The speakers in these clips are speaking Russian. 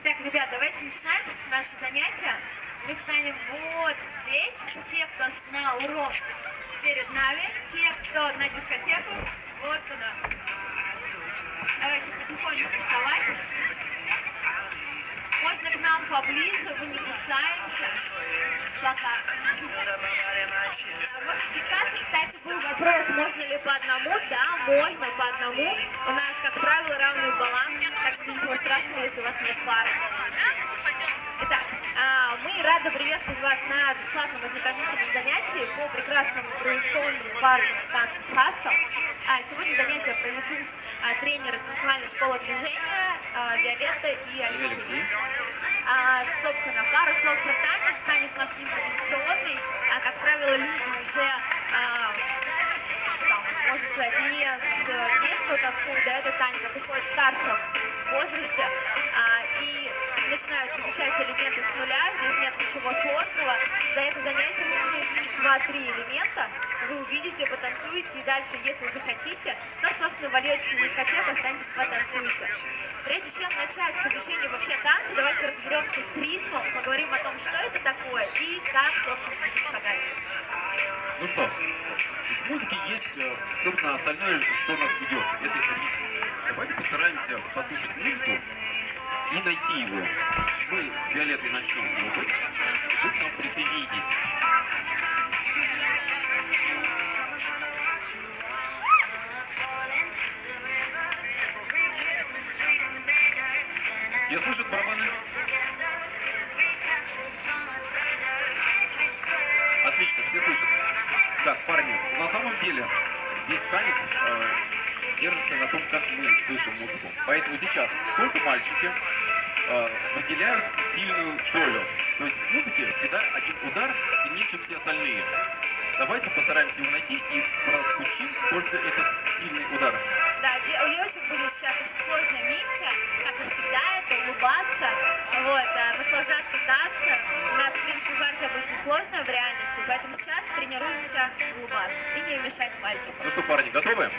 Итак, ребят, давайте начинать наше занятие. Мы встанем вот здесь. Все, кто на урок перед нами, те, кто на дискотеку, вот туда. Давайте потихонечку вставать. Можно к нам поближе, мы не кусаемся. Пока. Вот списаться, кстати, был вопрос, можно ли по одному. Да, можно по одному. У нас, как правило, равный баланс, так что ничего страшного, если у вас нет пары. Итак, мы рады приветствовать вас на бесплатном ознакомительном занятии по прекрасному традиционному парному танцу Хастл. Сегодня занятия проведут тренеры танцевальной школы движения Виолетта и Алексей. Собственно, пару слов про танец. Танец у нас импровизационный. Как правило, люди уже, можно сказать, не с детства танцуют, да, этот танец, а приходит в старшем возрасте и начинают изучать элементы с нуля. Здесь нет ничего сложного. За это занятие нужно изучить 2-3 элемента. Вы увидите, потанцуете, и дальше, если захотите, то, собственно, вольетесь на дискотеку, останетесь, потанцуете. Прежде чем начать изучение вообще танца, давайте разберемся с ритмом, поговорим о том, что это такое и как, собственно, будем шагать. Ну что, в музыке есть, собственно, остальное, что нас ведет. Это ритм. Давайте постараемся послушать музыку и найти его. Мы с Виолеттой начнем его. Вы к нам присоединитесь. Все слышат барабаны? Отлично, все слышат. Так, парни, на самом деле весь танец держится на том, как мы слышим музыку. Поэтому сейчас только мальчики выделяют сильную долю. То есть в музыке всегда один удар сильнее, чем все остальные. Давайте постараемся его найти и прозвучим только этот сильный удар. Да, у девушек будет сейчас очень сложная миссия, как и всегда, это улыбаться, наслаждаться танцем. У нас, в принципе, партия будет несложная в реальности, поэтому сейчас тренируемся улыбаться и не мешать пальчикам. Ну что, парни, готовы?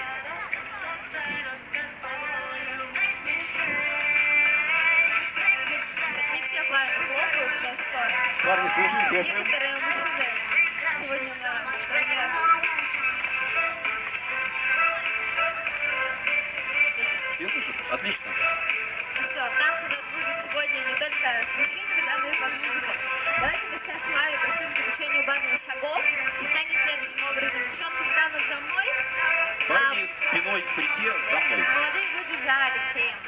Не все парни хлопают, но что? Парни, слушаем, хлопаем. Некоторые мужчины сегодня на стороне. Все слышат? Отлично. Ну что, танцы у нас будут сегодня не только с мужчинами, да, но и под музыку. Давайте мы сейчас с вами приступим к изучению базовых шагов и станет следующим образом. Девчонки станут за мной. Парни спиной к плите за мной. Молодые люди за Алексеем.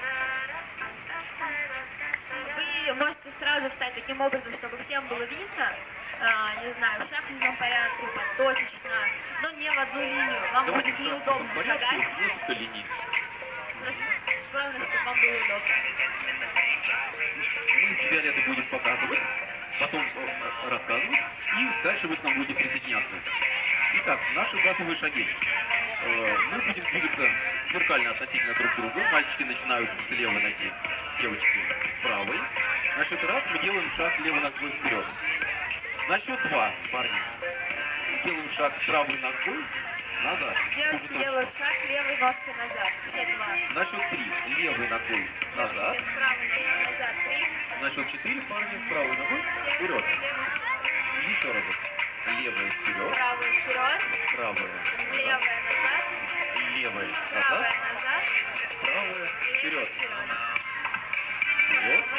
Вы можете сразу встать таким образом, чтобы всем было видно, не знаю, в шахматном порядке, точечно, но не в одну линию. Вам Давайте будет неудобно шагать. Несколько линий. Главное, чтобы вам было удобно. Мы с Виолеттой будем показывать, потом рассказывать, и дальше вы к нам будете присоединяться. Итак, наши базовые шаги. Мы будем двигаться зеркально относительно друг к другу. Мальчики начинают с левой ноги, девочки с правой. На счет раз мы делаем шаг левой ногой вперед. На счет два, парни, делаем шаг правой ногой назад. Девочки делают шаг левой ножкой назад. Все два. На счет три левой ногой назад. С правой ножкой назад. 3. На счет 4 парни правой ногой вперед. Еще разок. Левая вперед. Правую вперед. Правая. Левая назад. Левая Правая назад. назад. Правая вперед. Вперед.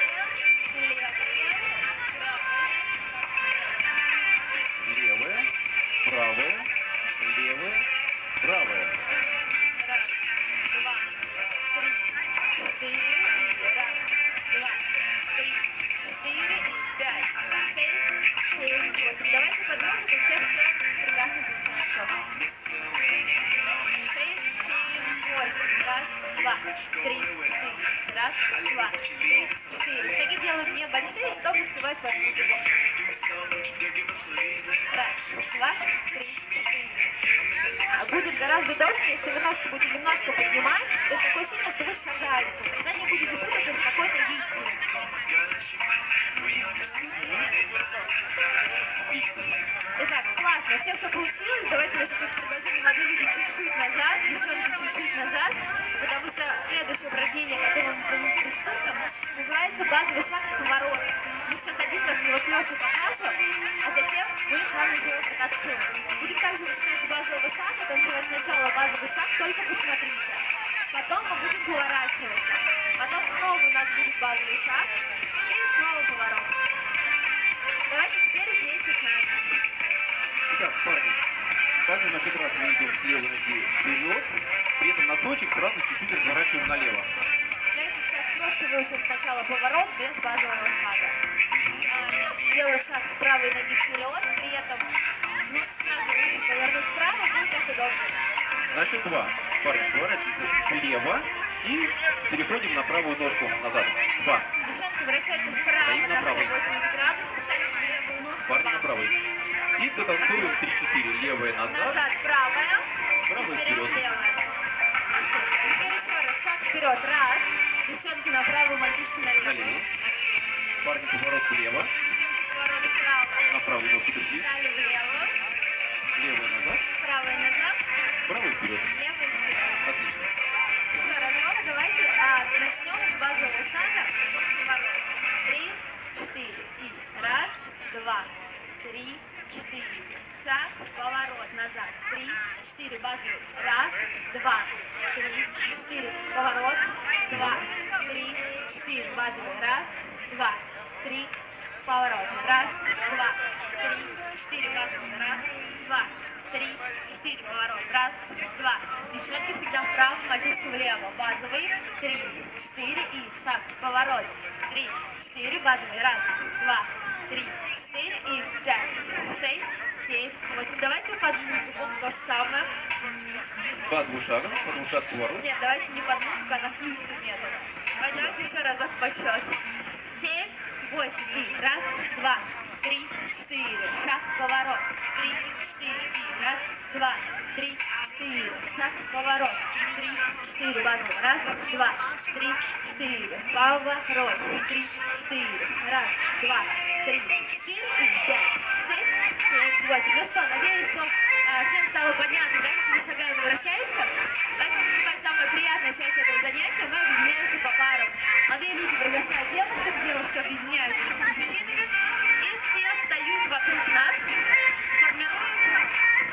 Левая. Правая. Левая. Правая. Раз, два, три, четыре. Раз, два, три, четыре, пять, шесть, семь, восемь. Давайте под музыку все прекрасно получается. 6, 7, 8. Раз, два, три, четыре. Раз, два, три, четыре. Шаги делают небольшие, чтобы успевать под музыку. Раз, два, три, четыре. Будет гораздо удобнее, если вы ножку будете немножко поднимать. То есть такое ощущение, что вы шагаете. Тогда не будете путаться с какой-то действием. Итак, классно. Всем все получилось. Давайте я сейчас предложим молодые люди чуть-чуть назад, девчонки чуть-чуть назад, потому что следующее упражнение, которое мы приступим, называется шаг и снова поворот. Давайте теперь вместе с нами. Так, парни, также на этот раз мы идем с левой ноги вперед, при этом носочек сразу чуть-чуть разворачиваем налево. Давайте сейчас просто выучим сначала поворот без базового шага. Делаю шаг с правой ноги вперед, при этом вместе шага лучше повернуть вправо, будет так удобнее. На счет 2, парни, поворачиваемся влево и переходим на правую ножку назад. 2. Девчонки, вращайтесь вправо Стоим на направо. 180 градусов, ставим левую ножку Парни на вправо. правой. И дотанцуем 3-4. Левая назад. Назад правая, Правая и вперед вперед. левая. Теперь еще раз, шаг вперед, раз. Девчонки направо, мальчишки налево. Налево. Парни, поворот влево. Девчонки, поворот вправо. На правую ножку пришли. Дали влево, Левая назад. правая назад, Правая вперед. левая вперед. Отлично. Еще разок, давайте начнем с базового шага. Поворот. 3, 4 и раз, 2, 3, 4. Шаг, поворот назад. 3, 4, базовый. Раз, 2, 3, 4. Поворот. 2, 3, 4. Базовый. Раз, 2, 3. Поворот. Раз, 2, 3, 4. Базовый. Раз, 2, 3, 4. Поворот. Раз, 2. Девчонки всегда вправо, мальчишки влево. Базовый. 3, 4 и шаг. Поворот. 3, 4. Базовый. Раз, 2, 3, 4 и 5, 6, 7, 8. Давайте под музыку то же самое. Базовым шагом, потом шаг поворот. Нет, давайте не под музыку, а на слишком метод. Давайте еще разок по счету. 7, 8 и раз, 2, 3, 4. Шаг, поворот. 3, 4 и раз, 2, 3, 4. Шаг, поворот. 3, 4. Базовый. Раз, 2, 3, 4. Поворот. 3, 4. Раз, 2, 3, 4 и 5, 6, 7, 8. Ну что, надеюсь, что всем стало понятно, да, как мы шагаем и вращаемся. Давайте наступает самая приятная часть этого занятия. Мы объединяемся по парам. Молодые люди приглашают девушек, девушки объединяются с мужчинами. И все встают вокруг нас, формируют,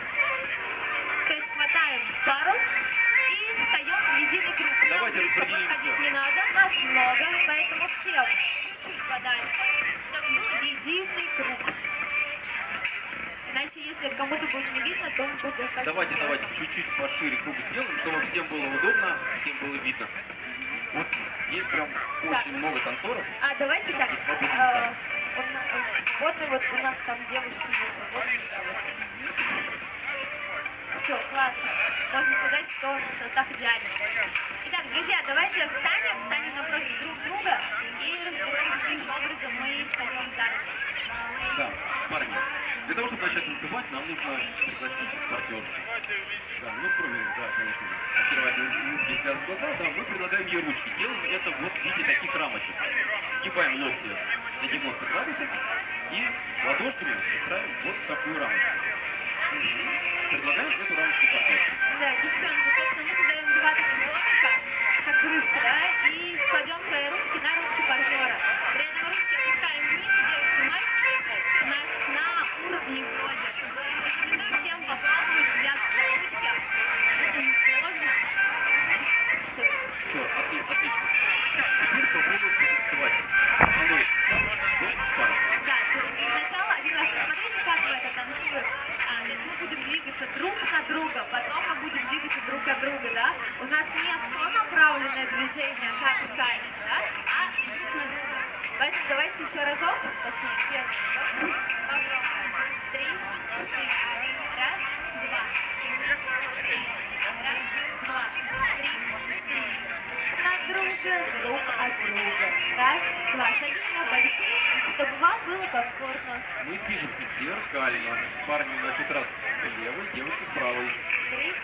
то есть хватаем пару и встаем в единый круг. Нам Давайте близко распределимся. подходить не надо, нас много, поэтому все чуть-чуть подальше, чтобы был единый круг. Иначе, если кому-то будет не видно, то он будет достаточно. Давайте чуть-чуть пошире круг сделаем, чтобы всем было удобно, всем было видно. Вот есть прям очень много танцоров. Давайте так. И свободные места. Вот у нас там девушки есть свободные. Все, классно. Можно сказать, что состав идеальный. Итак, друзья, давайте встанем напротив друг друга и разберем, каким же образом мы встаем за руки. Да, парни, для того, чтобы начать танцевать, нам нужно пригласить партнершу. Да, ну кроме, да, конечно, открывать руки, связывать глаза, да, мы предлагаем ей ручки. Делаем это вот в виде таких рамочек. Сгибаем локти на 90 градусов и ладошками устраиваем вот такую рамочку. Предлагаем эту рамочку партнерше. Да, девчонки, собственно, мы создаем два таких домика, как крышка, да, и кладем свои ручки на ручки партнера. При этом ручки опускаем вниз, девушки и мальчики, на уровне бедер. Рекомендую всем попробовать взяться за ручки. Это не сложно. Все, отлично. Теперь попробуем потанцевать. Основной шаг до пары. Да, сначала один раз посмотрите, как мы это танцуем. То есть мы будем двигаться друг от друга, потом мы будем двигаться друг от друга, да? У нас не сонаправленное движение, как в сальсе, да? А друг на друга. Поэтому давайте еще разок, точнее, первый разок. Попробуем. 3, 4. Раз, 2, 3, 4. Раз, 2, 3, 4. На друг от друга. Раз, два. Шаги большие, чтобы вам было комфортно. Мы движемся зеркально. Парни на этот раз с левой, девушка с правой. 3,